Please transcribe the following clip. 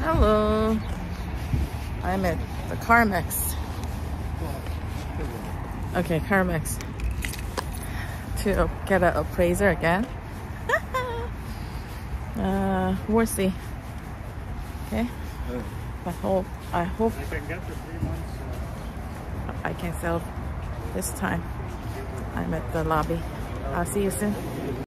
Hello. I'm at the CarMax. Okay, CarMax. To get an appraiser again. We'll see. Okay. I hope I can get the 3 months. I can sell this time. I'm at the lobby. I'll see you soon.